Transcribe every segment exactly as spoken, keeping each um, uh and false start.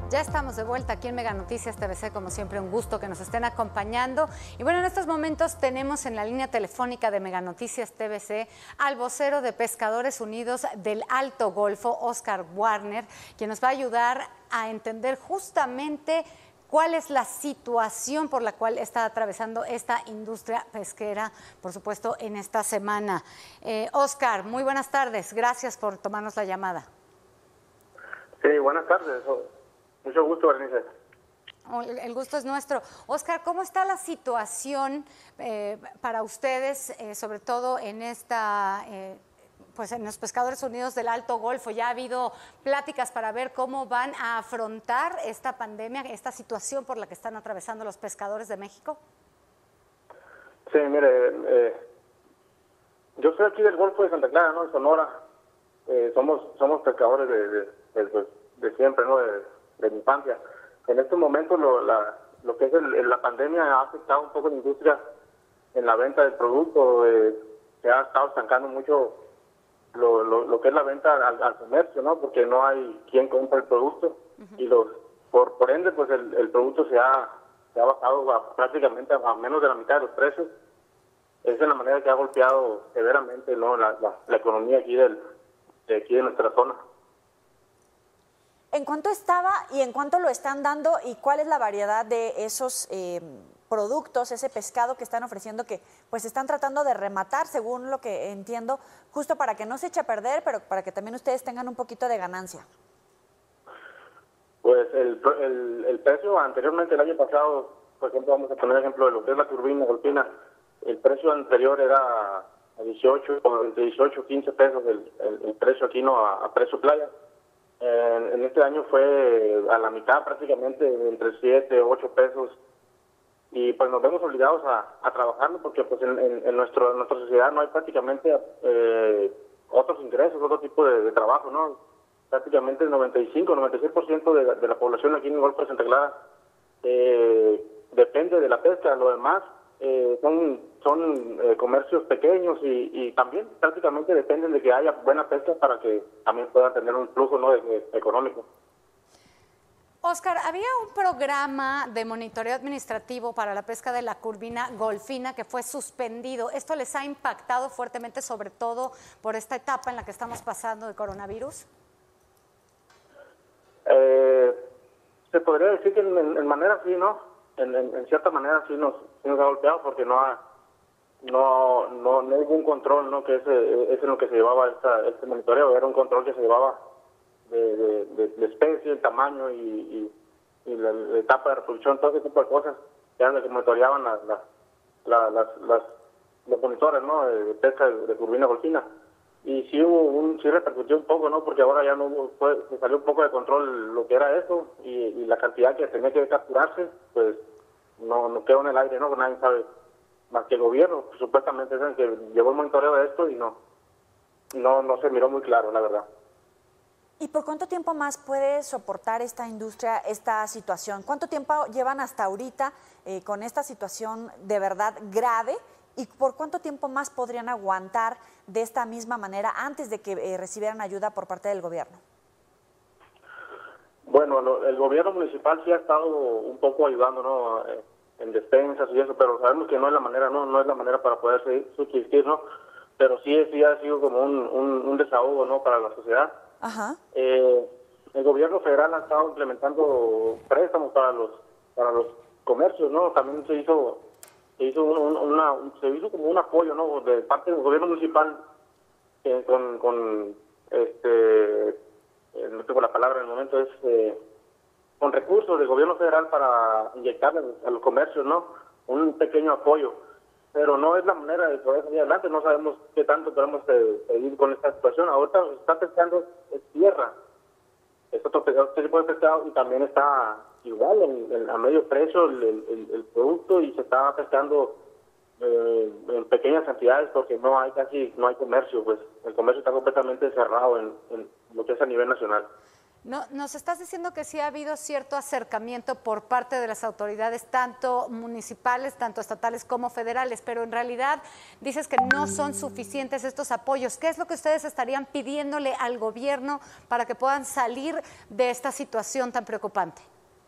Ya estamos de vuelta aquí en Mega Noticias T V C, como siempre un gusto que nos estén acompañando. Y bueno, en estos momentos tenemos en la línea telefónica de Mega Noticias T V C al vocero de Pescadores Unidos del Alto Golfo, Oscar Warner, quien nos va a ayudar a entender justamente cuál es la situación por la cual está atravesando esta industria pesquera, por supuesto, en esta semana. Eh, Oscar, muy buenas tardes. Gracias por tomarnos la llamada. Sí, buenas tardes. Mucho gusto, Berenice. El gusto es nuestro. Oscar, ¿cómo está la situación eh, para ustedes, eh, sobre todo en esta, eh, pues en los Pescadores Unidos del Alto Golfo? ¿Ya ha habido pláticas para ver cómo van a afrontar esta pandemia, esta situación por la que están atravesando los pescadores de México? Sí, mire, eh, yo soy aquí del Golfo de Santa Clara, ¿no? En Sonora. Eh, somos somos pescadores de, de, de, de siempre, ¿no? De, de mi infancia. En estos momentos lo, la, lo que es el, la pandemia ha afectado un poco la industria en la venta del producto. Eh, se ha estado estancando mucho lo, lo, lo que es la venta al, al comercio, ¿no? Porque no hay quien compre el producto. Uh-huh. Y los por, por ende, pues el, el producto se ha, se ha bajado a, prácticamente a, a menos de la mitad de los precios. Esa es la manera que ha golpeado severamente, ¿no? la, la, la economía aquí, del, de aquí de nuestra zona. ¿En cuánto estaba y en cuánto lo están dando y cuál es la variedad de esos eh, productos, ese pescado que están ofreciendo, que pues están tratando de rematar, según lo que entiendo, justo para que no se eche a perder, pero para que también ustedes tengan un poquito de ganancia? Pues el, el, el precio anteriormente, el año pasado, por ejemplo, vamos a poner ejemplo de lo que es la turbina golfina, el precio anterior era a dieciocho, entre dieciocho y quince pesos el, el, el precio aquí, no a, a precio playa. En, en este año fue a la mitad prácticamente, entre siete, ocho pesos, y pues nos vemos obligados a, a trabajarlo porque pues en, en, en, nuestro, en nuestra sociedad no hay prácticamente eh, otros ingresos, otro tipo de, de trabajo, ¿no? Prácticamente el noventa y cinco, noventa y seis por ciento de, de la población aquí en el Golfo de Santa Clara eh, depende de la pesca. Lo demás eh, son, son eh, comercios pequeños y, y también prácticamente dependen de que haya buena pesca para que también puedan tener un flujo, ¿no? de, de, económico. Oscar, había un programa de monitoreo administrativo para la pesca de la curvina golfina que fue suspendido. ¿Esto les ha impactado fuertemente, sobre todo por esta etapa en la que estamos pasando de coronavirus? Eh, se podría decir que en, en manera sí, ¿no? En, en, en cierta manera sí nos, sí nos ha golpeado porque no ha, no, no, no hubo un control, ¿no? Que ese es en lo que se llevaba esta, este monitoreo, era un control que se llevaba de, de, de, de especie, el tamaño y, y, y la, la etapa de reproducción, todo ese tipo de cosas, que eran las que monitoreaban las, las, las, las, las, los monitores, ¿no? De pesca de, de curvina golfina. Y sí hubo un, sí repercutió un poco, ¿no? Porque ahora ya no hubo, fue, se salió un poco de control lo que era eso y, y la cantidad que tenía que capturarse, pues no, no quedó en el aire, ¿no? Nadie sabe más que el gobierno, pues, supuestamente es el que llevó el monitoreo de esto y no, no, no se miró muy claro, la verdad. ¿Y por cuánto tiempo más puede soportar esta industria esta situación? ¿Cuánto tiempo llevan hasta ahorita eh, con esta situación de verdad grave? ¿Y por cuánto tiempo más podrían aguantar de esta misma manera antes de que eh, recibieran ayuda por parte del gobierno? Bueno, lo, el gobierno municipal sí ha estado un poco ayudando, ¿no? En despensas y eso, pero sabemos que no es la manera, no, no es la manera para poder subsistir, ¿no? Pero sí, sí ha sido como un, un, un desahogo, ¿no? Para la sociedad. Ajá. Eh, el gobierno federal ha estado implementando préstamos para los para los comercios, ¿no? También se hizo se hizo un, una se hizo como un apoyo, ¿no? De parte del gobierno municipal eh, con con este eh, no tengo la palabra en el momento, es eh, con recursos del gobierno federal para inyectarle a los comercios, ¿no? Un pequeño apoyo, pero no es la manera de poder salir adelante. No sabemos qué tanto podemos seguir con esta situación. Ahorita se está pescando es tierra, es otro, otro tipo de pescado y también está igual en, en, a medio precio el, el, el producto y se está pescando eh, en pequeñas cantidades porque no hay casi no hay comercio, pues el comercio está completamente cerrado en, en lo que es a nivel nacional. No, nos estás diciendo que sí ha habido cierto acercamiento por parte de las autoridades, tanto municipales, tanto estatales como federales, pero en realidad dices que no son suficientes estos apoyos. ¿Qué es lo que ustedes estarían pidiéndole al gobierno para que puedan salir de esta situación tan preocupante?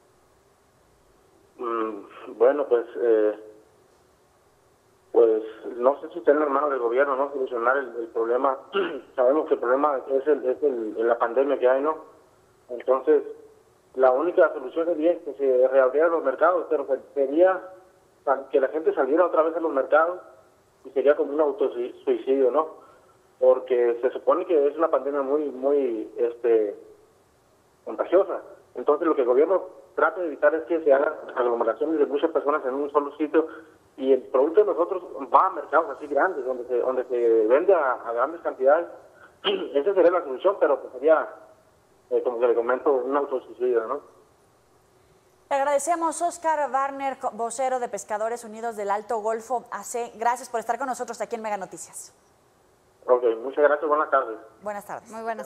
Mm, bueno, pues, eh, pues no sé si está en las manos del gobierno, ¿no? Solucionar el, el problema. Sabemos que el problema es, el, es el, la pandemia que hay, ¿no? Entonces, la única solución sería que se reabrieran los mercados, pero sería que la gente saliera otra vez a los mercados y sería como un autosuicidio, ¿no? Porque se supone que es una pandemia muy, muy, este, contagiosa. Entonces, lo que el gobierno trata de evitar es que se hagan aglomeraciones de muchas personas en un solo sitio y el producto de nosotros va a mercados así grandes, donde se, donde se vende a, a grandes cantidades. Esa sería la solución, pero pues sería... Eh, como que le comento, un autosuicidio, ¿no? Le agradecemos, Oscar Warner, vocero de Pescadores Unidos del Alto Golfo A C. Gracias por estar con nosotros aquí en Mega Noticias. Ok, muchas gracias, buenas tardes. Buenas tardes. Muy buenas